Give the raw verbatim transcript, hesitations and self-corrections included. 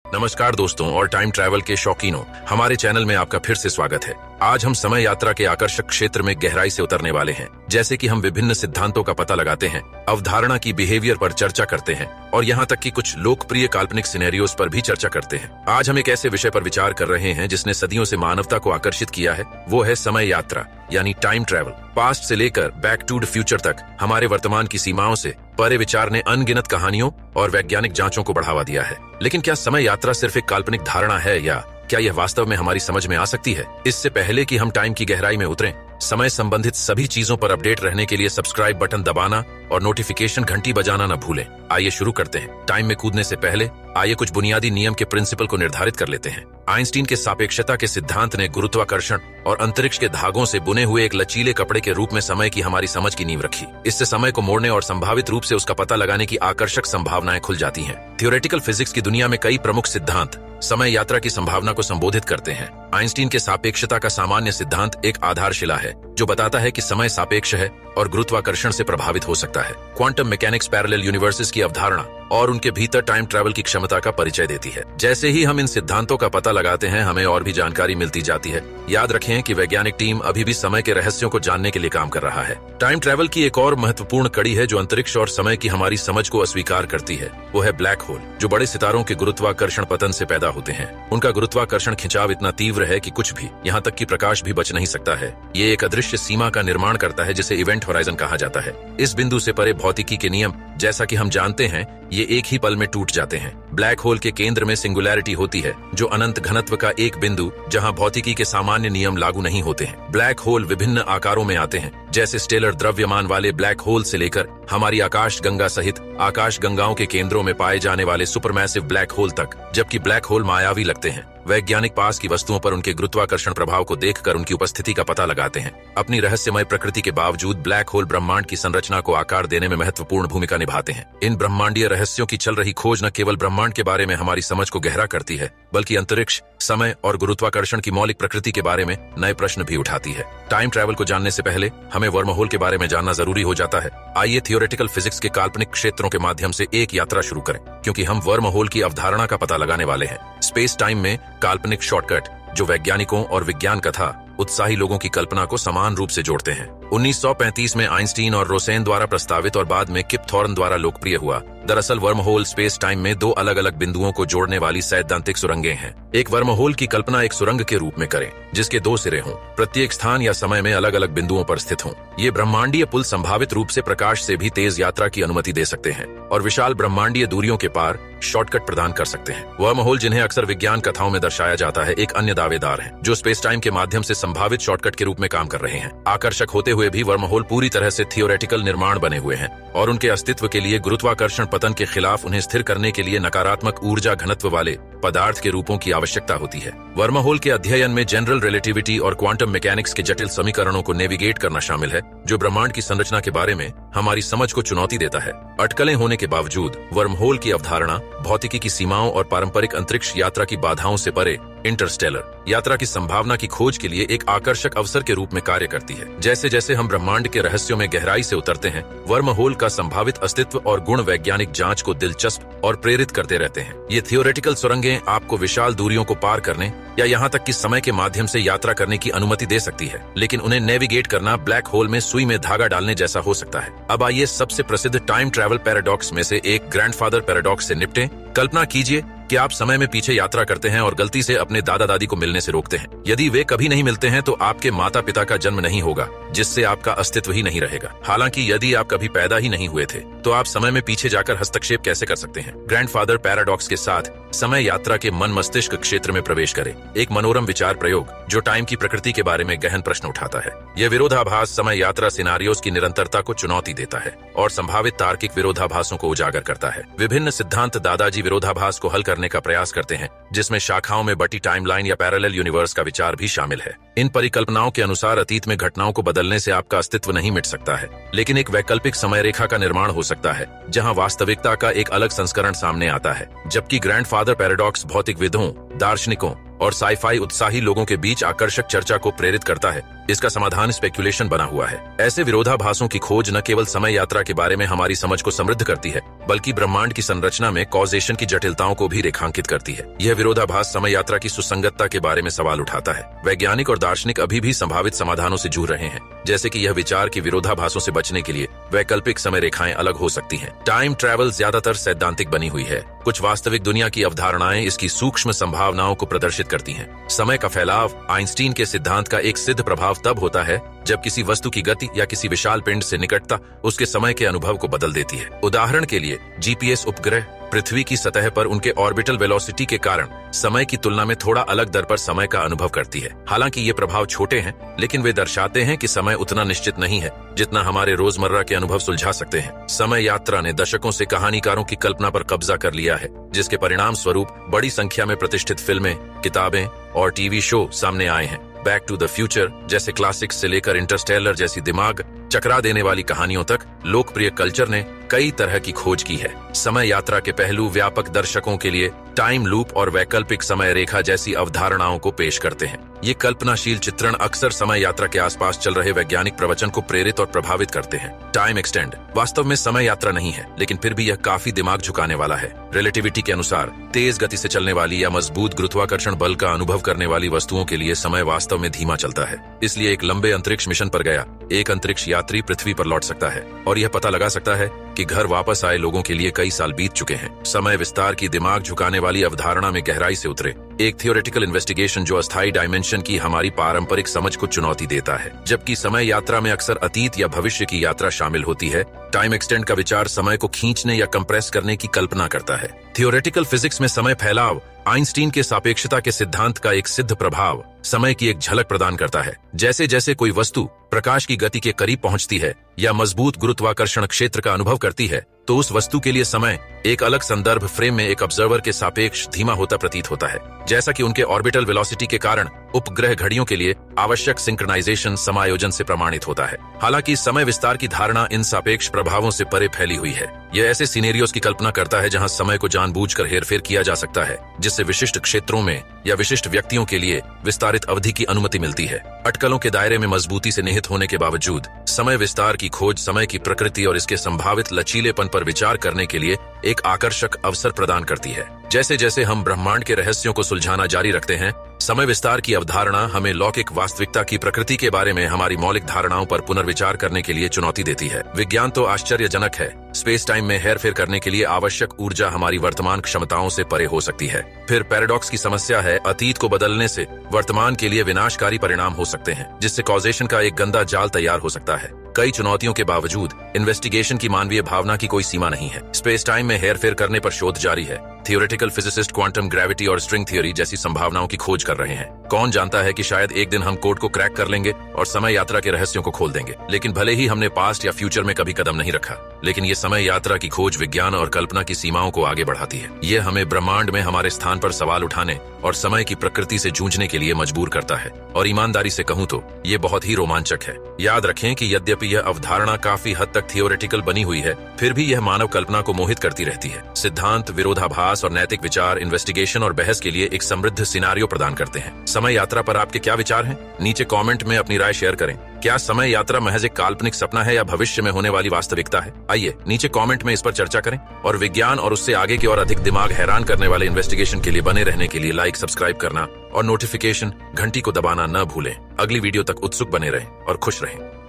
नमस्कार दोस्तों और टाइम ट्रैवल के शौकीनों, हमारे चैनल में आपका फिर से स्वागत है। आज हम समय यात्रा के आकर्षक क्षेत्र में गहराई से उतरने वाले हैं। जैसे कि हम विभिन्न सिद्धांतों का पता लगाते हैं, अवधारणा की बिहेवियर पर चर्चा करते हैं और यहाँ तक कि कुछ लोकप्रिय काल्पनिक सिनेरियोस पर भी चर्चा करते हैं। आज हम एक ऐसे विषय पर विचार कर रहे हैं जिसने सदियों से मानवता को आकर्षित किया है, वो है समय यात्रा यानी टाइम ट्रैवल। पास्ट से लेकर बैक टू द फ्यूचर तक हमारे वर्तमान की सीमाओं से परे विचार ने अनगिनत कहानियों और वैज्ञानिक जांचों को बढ़ावा दिया है। लेकिन क्या समय यात्रा सिर्फ एक काल्पनिक धारणा है या क्या यह वास्तव में हमारी समझ में आ सकती है? इससे पहले कि हम टाइम की गहराई में उतरें, समय संबंधित सभी चीजों पर अपडेट रहने के लिए सब्सक्राइब बटन दबाना और नोटिफिकेशन घंटी बजाना न भूलें। आइए शुरू करते हैं। टाइम में कूदने से पहले आइए कुछ बुनियादी नियम के प्रिंसिपल को निर्धारित कर लेते हैं। आइंस्टीन के सापेक्षता के सिद्धांत ने गुरुत्वाकर्षण और अंतरिक्ष के धागों से बुने हुए एक लचीले कपड़े के रूप में समय की हमारी समझ की नींव रखी। इससे समय को मोड़ने और संभावित रूप से उसका पता लगाने की आकर्षक संभावनाएं खुल जाती हैं। थियोरेटिकल फिजिक्स की दुनिया में कई प्रमुख सिद्धांत समय यात्रा की संभावना को संबोधित करते हैं। आइंस्टीन के सापेक्षता का सामान्य सिद्धांत एक आधारशिला है जो बताता है कि समय सापेक्ष है और गुरुत्वाकर्षण से प्रभावित हो सकता है। क्वांटम मैकेनिक्स पैरेलल यूनिवर्सेस की अवधारणा और उनके भीतर टाइम ट्रैवल की क्षमता का परिचय देती है। जैसे ही हम इन सिद्धांतों का पता लगाते हैं, हमें और भी जानकारी मिलती जाती है। याद रखें कि वैज्ञानिक टीम अभी भी समय के रहस्यों को जानने के लिए काम कर रहा है। टाइम ट्रैवल की एक और महत्वपूर्ण कड़ी है जो अंतरिक्ष और समय की हमारी समझ को अस्वीकार करती है, वो है ब्लैक होल, जो बड़े सितारों के गुरुत्वाकर्षण पतन से पैदा होते हैं। उनका गुरुत्वाकर्षण खिंचाव इतना तीव्र है कि कुछ भी, यहाँ तक कि प्रकाश भी बच नहीं सकता है। ये एक अदृश्य सीमा का निर्माण करता है जिसे इवेंट होराइजन कहा जाता है। इस बिंदु से परे भौतिकी के नियम, जैसा कि हम जानते हैं, ये एक ही पल में टूट जाते हैं। ब्लैक होल के केंद्र में सिंगुलैरिटी होती है, जो अनंत घनत्व का एक बिंदु जहां भौतिकी के सामान्य नियम लागू नहीं होते हैं। ब्लैक होल विभिन्न आकारों में आते हैं, जैसे स्टेलर द्रव्यमान वाले ब्लैक होल से लेकर हमारी आकाश गंगा सहित आकाश गंगाओं के केंद्रों में पाए जाने वाले सुपरमैसिव ब्लैक होल तक। जबकि ब्लैक होल मायावी लगते हैं, वैज्ञानिक पास की वस्तुओं पर उनके गुरुत्वाकर्षण प्रभाव को देखकर उनकी उपस्थिति का पता लगाते हैं। अपनी रहस्यमय प्रकृति के बावजूद ब्लैक होल ब्रह्मांड की संरचना को आकार देने में महत्वपूर्ण भूमिका निभाते हैं। इन ब्रह्मांडीय रहस्यों की चल रही खोज न केवल ब्रह्मांड के बारे में हमारी समझ को गहरा करती है, बल्कि अंतरिक्ष, समय और गुरुत्वाकर्षण की मौलिक प्रकृति के बारे में नए प्रश्न भी उठाती है। टाइम ट्रैवल को जानने से पहले हमें वर्महोल के बारे में जानना जरूरी हो जाता है। आइए थियोरेटिकल फिजिक्स के काल्पनिक क्षेत्रों के माध्यम से एक यात्रा शुरू करें, क्योंकि हम वर्महोल की अवधारणा का पता लगाने वाले हैं। स्पेस टाइम में काल्पनिक शॉर्टकट जो वैज्ञानिकों और विज्ञान कथा उत्साही लोगों की कल्पना को समान रूप से जोड़ते हैं। उन्नीस सौ पैंतीस में आइंस्टीन और रोसेन द्वारा प्रस्तावित और बाद में किप थॉर्न द्वारा लोकप्रिय हुआ। दरअसल वर्महोल स्पेस टाइम में दो अलग अलग बिंदुओं को जोड़ने वाली सैद्धांतिक सुरंगें हैं। एक वर्महोल की कल्पना एक सुरंग के रूप में करें जिसके दो सिरे हों, प्रत्येक स्थान या समय में अलग अलग बिंदुओं पर स्थित हों। ये ब्रह्मांडीय पुल संभावित रूप से प्रकाश से भी तेज यात्रा की अनुमति दे सकते हैं और विशाल ब्रह्मांडीय दूरियों के पार शॉर्टकट प्रदान कर सकते हैं। वर्महोल, जिन्हें अक्सर विज्ञान कथाओं में दर्शाया जाता है, एक अन्य दावेदार हैं जो स्पेस टाइम के माध्यम से संभावित शॉर्टकट के रूप में काम कर रहे हैं। आकर्षक होते हुए भी वर्महोल पूरी तरह से थियोरेटिकल निर्माण बने हुए हैं और उनके अस्तित्व के लिए गुरुत्वाकर्षण पतन के खिलाफ उन्हें स्थिर करने के लिए नकारात्मक ऊर्जा घनत्व वाले पदार्थ के रूपों की आवश्यकता होती है। वर्महोल के अध्ययन में जनरल रिलेटिविटी और क्वांटम मैकेनिक्स के जटिल समीकरणों को नेविगेट करना शामिल है, जो ब्रह्मांड की संरचना के बारे में हमारी समझ को चुनौती देता है। अटकलें होने के बावजूद वर्महोल की अवधारणा भौतिकी की सीमाओं और पारंपरिक अंतरिक्ष यात्रा की बाधाओं से परे इंटरस्टेलर यात्रा की संभावना की खोज के लिए एक आकर्षक अवसर के रूप में कार्य करती है। जैसे जैसे हम ब्रह्मांड के रहस्यों में गहराई से उतरते हैं, वर्महोल का संभावित अस्तित्व और गुण वैज्ञानिक जांच को दिलचस्प और प्रेरित करते रहते हैं। ये थियोरेटिकल सुरंगें आपको विशाल दूरियों को पार करने या यहाँ तक कि समय के माध्यम से यात्रा करने की अनुमति दे सकती है, लेकिन उन्हें नेविगेट करना ब्लैक होल में सुई में धागा डालने जैसा हो सकता है। अब आइए सबसे प्रसिद्ध टाइम ट्रैवल पैराडॉक्स में से एक ग्रैंडफादर पैराडॉक्स से निपटें। कल्पना कीजिए कि आप समय में पीछे यात्रा करते हैं और गलती से अपने दादा दादी को मिलने से रोकते हैं। यदि वे कभी नहीं मिलते हैं तो आपके माता पिता का जन्म नहीं होगा, जिससे आपका अस्तित्व ही नहीं रहेगा। हालांकि यदि आप कभी पैदा ही नहीं हुए थे तो आप समय में पीछे जाकर हस्तक्षेप कैसे कर सकते हैं? ग्रैंडफादर पैराडॉक्स के साथ समय यात्रा के मन मस्तिष्क क्षेत्र में प्रवेश करें, एक मनोरम विचार प्रयोग जो टाइम की प्रकृति के बारे में गहन प्रश्न उठाता है। यह विरोधाभास समय यात्रा सिनारियोज की निरंतरता को चुनौती देता है और संभावित तार्किक विरोधाभासों को उजागर करता है। विभिन्न सिद्धांत दादाजी विरोधाभास को हल करने का प्रयास करते हैं, जिसमें शाखाओं में बटी टाइमलाइन या पैरेलल यूनिवर्स का विचार भी शामिल है। इन परिकल्पनाओं के अनुसार अतीत में घटनाओं को बदलने से आपका अस्तित्व नहीं मिट सकता है, लेकिन एक वैकल्पिक समय रेखा का निर्माण हो सकता है जहां वास्तविकता का एक अलग संस्करण सामने आता है। जबकि ग्रैंडफादर पैराडॉक्स भौतिकविदों, दार्शनिकों और साईफाई उत्साही लोगों के बीच आकर्षक चर्चा को प्रेरित करता है, इसका समाधान स्पेक्यूलेशन बना हुआ है। ऐसे विरोधाभासों की खोज न केवल समय यात्रा के बारे में हमारी समझ को समृद्ध करती है, बल्कि ब्रह्मांड की संरचना में कॉजेशन की जटिलताओं को भी रेखांकित करती है। यह विरोधाभास समय यात्रा की सुसंगतता के बारे में सवाल उठाता है। वैज्ञानिक और दार्शनिक अभी भी संभावित समाधानों से जूझ रहे हैं, जैसे कि यह विचार कि विरोधाभासों से बचने के लिए वैकल्पिक समय रेखाएं अलग हो सकती हैं। टाइम ट्रैवल ज्यादातर सैद्धांतिक बनी हुई है, कुछ वास्तविक दुनिया की अवधारणाएं इसकी सूक्ष्म संभावनाओं को प्रदर्शित करती हैं। समय का फैलाव आइंस्टीन के सिद्धांत का एक सिद्ध प्रभाव तब होता है जब किसी वस्तु की गति या किसी विशाल पिंड से निकटता उसके समय के अनुभव को बदल देती है। उदाहरण के लिए जीपीएस उपग्रह पृथ्वी की सतह पर उनके ऑर्बिटल वेलोसिटी के कारण समय की तुलना में थोड़ा अलग दर पर समय का अनुभव करती है। हालांकि ये प्रभाव छोटे हैं, लेकिन वे दर्शाते हैं कि समय उतना निश्चित नहीं है जितना हमारे रोजमर्रा के अनुभव सुलझा सकते हैं। समय यात्रा ने दशकों से कहानीकारों की कल्पना पर कब्जा कर लिया है, जिसके परिणाम स्वरूप बड़ी संख्या में प्रतिष्ठित फिल्में, किताबें और टीवी शो सामने आए हैं। बैक टू द फ्यूचर जैसे क्लासिक्स से लेकर इंटरस्टेलर जैसी दिमाग चकरा देने वाली कहानियों तक लोकप्रिय कल्चर ने कई तरह की खोज की है। समय यात्रा के पहलू व्यापक दर्शकों के लिए टाइम लूप और वैकल्पिक समय रेखा जैसी अवधारणाओं को पेश करते हैं। ये कल्पनाशील चित्रण अक्सर समय यात्रा के आसपास चल रहे वैज्ञानिक प्रवचन को प्रेरित और प्रभावित करते हैं। टाइम एक्सटेंड वास्तव में समय यात्रा नहीं है, लेकिन फिर भी यह काफी दिमाग झुकाने वाला है। रिलेटिविटी के अनुसार तेज गति से चलने वाली या मजबूत गुरुत्वाकर्षण बल का अनुभव करने वाली वस्तुओं के लिए समय वास्तव में धीमा चलता है। इसलिए एक लंबे अंतरिक्ष मिशन पर गया एक अंतरिक्ष यात्री पृथ्वी पर लौट सकता है और यह पता लगा सकता है कि घर वापस आए लोगों के लिए कई साल बीत चुके हैं। समय विस्तार की दिमाग झुकाने वाली अवधारणा में गहराई से उतरे एक थियोरेटिकल इन्वेस्टिगेशन जो अस्थायी डायमेंशन की हमारी पारंपरिक समझ को चुनौती देता है। जबकि समय यात्रा में अक्सर अतीत या भविष्य की यात्रा शामिल होती है, टाइम एक्सटेंड का विचार समय को खींचने या कंप्रेस करने की कल्पना करता है। थियोरेटिकल फिजिक्स में समय फैलाव आइंस्टीन के सापेक्षता के सिद्धांत का एक सिद्ध प्रभाव समय की एक झलक प्रदान करता है। जैसे जैसे कोई वस्तु प्रकाश की गति के करीब पहुंचती है या मजबूत गुरुत्वाकर्षण क्षेत्र का अनुभव करती है, तो उस वस्तु के लिए समय एक अलग संदर्भ फ्रेम में एक ऑब्जर्वर के सापेक्ष धीमा होता प्रतीत होता है। जैसा कि उनके ऑर्बिटल वेलोसिटी के कारण उपग्रह घड़ियों के लिए आवश्यक सिंक्रोनाइजेशन समायोजन से प्रमाणित होता है। हालांकि समय विस्तार की धारणा इन सापेक्ष प्रभावों से परे फैली हुई है। यह ऐसे सिनेरियोस की कल्पना करता है जहां समय को जानबूझकर हेरफेर किया जा सकता है, जिससे विशिष्ट क्षेत्रों में या विशिष्ट व्यक्तियों के लिए विस्तारित अवधि की अनुमति मिलती है। अटकलों के दायरे में मजबूती से निहित होने के बावजूद समय विस्तार की खोज समय की प्रकृति और इसके संभावित लचीलेपन पर विचार करने के लिए एक आकर्षक अवसर प्रदान करती है। जैसे जैसे हम ब्रह्मांड के रहस्यों को सुलझाना जारी रखते हैं, समय विस्तार की अवधारणा हमें लौकिक वास्तविकता की प्रकृति के बारे में हमारी मौलिक धारणाओं पर पुनर्विचार करने के लिए चुनौती देती है। विज्ञान तो आश्चर्यजनक है, स्पेस टाइम में हेरफेर करने के लिए आवश्यक ऊर्जा हमारी वर्तमान क्षमताओं से परे हो सकती है। फिर पैराडॉक्स की समस्या है, अतीत को बदलने से वर्तमान के लिए विनाशकारी परिणाम हो सकते हैं, जिससे कॉजेशन का एक गंदा जाल तैयार हो सकता है। कई चुनौतियों के बावजूद इन्वेस्टिगेशन की मानवीय भावना की कोई सीमा नहीं है। स्पेस टाइम में हेरफेर करने पर शोध जारी है। थियोरेटिकल फिजिसिस्ट क्वांटम ग्रेविटी और स्ट्रिंग थ्योरी जैसी संभावनाओं की खोज कर रहे हैं। कौन जानता है कि शायद एक दिन हम कोड को क्रैक कर लेंगे और समय यात्रा के रहस्यों को खोल देंगे। लेकिन भले ही हमने पास्ट या फ्यूचर में कभी कदम नहीं रखा, लेकिन ये समय यात्रा की खोज विज्ञान और कल्पना की सीमाओं को आगे बढ़ाती है। ये हमें ब्रह्मांड में हमारे स्थान पर सवाल उठाने और समय की प्रकृति से जूझने के लिए मजबूर करता है। और ईमानदारी से कहूं तो ये बहुत ही रोमांचक है। याद रखें कि यद्यपि यह अवधारणा काफी हद तक थियोरेटिकल बनी हुई है, फिर भी यह मानव कल्पना को मोहित करती रहती है। सिद्धांत, विरोधाभास और नैतिक विचार इन्वेस्टिगेशन और बहस के लिए एक समृद्ध सिनारियो प्रदान करते हैं। समय यात्रा पर आपके क्या विचार हैं? नीचे कमेंट में अपनी राय शेयर करें। क्या समय यात्रा महज एक काल्पनिक सपना है या भविष्य में होने वाली वास्तविकता है? आइए नीचे कमेंट में इस पर चर्चा करें और विज्ञान और उससे आगे की और अधिक दिमाग हैरान करने वाले इन्वेस्टिगेशन के लिए बने रहने के लिए लाइक, सब्सक्राइब करना और नोटिफिकेशन घंटी को दबाना न भूलें। अगली वीडियो तक उत्सुक बने रहें और खुश रहें।